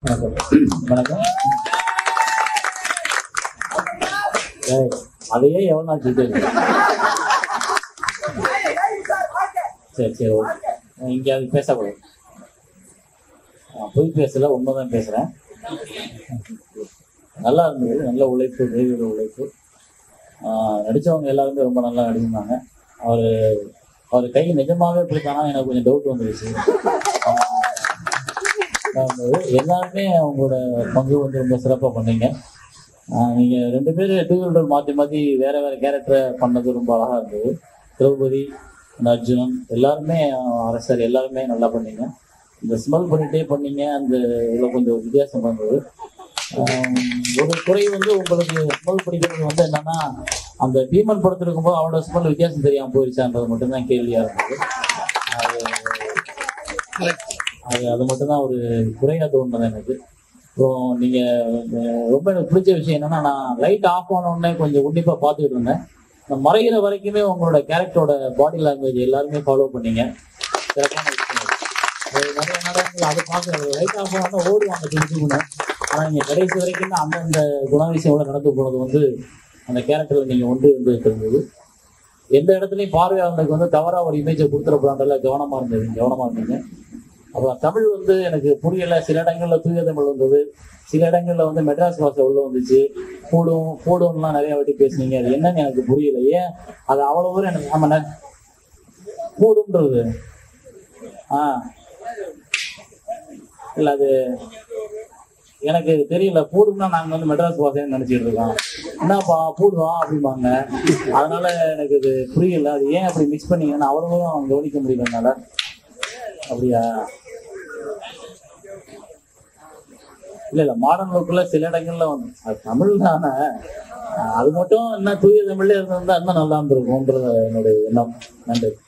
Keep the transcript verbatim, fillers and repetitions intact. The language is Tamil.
வணக்கம். அதையே எவ்வளோ நாள் சொல்லிட்டு சரி சரி ஓகே. இங்கே அது பேசக்கூடாது. பொய் பேசல, உண்மைதான் பேசுகிறேன். நல்லா இருந்தது, நல்ல உழைப்பு, தெய்வீக உழைப்பு. நடித்தவங்க எல்லாருமே ரொம்ப நல்லா நடிச்சிருந்தாங்க. அவர் அவர் கை நிஜமாகவே பிடித்தானா எனக்கு கொஞ்சம் டவுட் வந்துருச்சு. எல்லாருமே அவங்களோட பங்கு வந்து ரொம்ப சிறப்பாக பண்ணீங்க. நீங்கள் ரெண்டு பேர் டூ வீலர் மாற்றி மாற்றி வேறு வேறு கேரக்டரை பண்ணது ரொம்ப அழகாக இருந்தது. திரௌபதி, அர்ஜுனன் எல்லாருமே, அரசர் எல்லாருமே நல்லா பண்ணீங்க. இந்த ஸ்மெல் பண்ணிகிட்டே பண்ணீங்க, அந்த இதில் கொஞ்சம் வித்தியாசம் இருந்தது. ஒரு குறை வந்து உங்களுக்கு ஸ்மெல் பிடிக்கிறது வந்து என்னன்னா, அந்த பீமன் படத்தில் இருக்கும்போது அவனோட ஸ்மெல் வித்தியாசம் தெரியாமல் போயிடுச்சான்றது மட்டும்தான் கேள்வியாக இருந்தது. அது அது அது மட்டும்தான் ஒரு குறையாக தோணுது எனக்கு. இப்போ நீங்கள் ரொம்ப எனக்கு பிடிச்ச விஷயம் என்னன்னா, நான் லைட் ஆஃப் ஆனோடனே கொஞ்சம் உன்னிப்பாக பார்த்துக்கிட்டு இருந்தேன். நான் மறைகிற வரைக்குமே உங்களோட கேரக்டரோட பாடி லாங்குவேஜ் எல்லாருமே ஃபாலோ பண்ணீங்க. சிறப்பான விஷயம். அது நிறைய நேரங்கள் அதை பார்க்குறது லைட் ஆஃப் ஆனோடனே ஓடுவாங்க தெரிஞ்சுக்கணும். ஆனால் நீங்கள் கடைசி வரைக்கும் அந்தந்த குணாதிசயோட நடந்து போனது வந்து அந்த கேரக்டரில் நீங்கள் ஒன்று இருந்துட்டு இருந்தது. எந்த இடத்துலையும் பார்வையாளர்களுக்கு வந்து தவறாக ஒரு இமேஜை கொடுத்துடக்கூடாதுல கவனமாக இருந்தது கவனமாக இருந்தீங்க. அப்புறம் தமிழ் வந்து எனக்கு புரியலை. சில இடங்களில் தூய தமிழ் வந்தது, சில இடங்களில் வந்து மெட்ராஸ் பாஷை உள்ள வந்துச்சு. கூடும் கூடும்லாம் நிறைய வாட்டி பேசுனீங்க. அது என்னன்னு எனக்கு புரியல. ஏன் அது அவ்வளோ தூரம் எனக்கு ஆமாண்ண கூடும்ன்றது ஆ இல்லை அது எனக்கு தெரியல. பூடும்னா நாங்கள் வந்து மெட்ராஸ் பாஷைன்னு நினச்சிட்டு இருக்கோம். என்னப்பா பூடுவான் அப்படிம்பாங்க. அதனால எனக்கு இது புரியல. அது ஏன் அப்படி மிக்ஸ் பண்ணீங்கன்னு அவ்வளோவும் கவனிக்க முடியலனால. அப்படியா? இல்லை இல்லை மாடர்ன் லுக்கில் சில இடங்கள்ல வந்து அது தமிழ் தானே, அது மட்டும் என்ன தூய தமிழ்ல இருந்திருந்தா இன்னும் நல்லா இருந்திருக்கும்ன்றது என்னுடைய எண்ணம். நன்றி.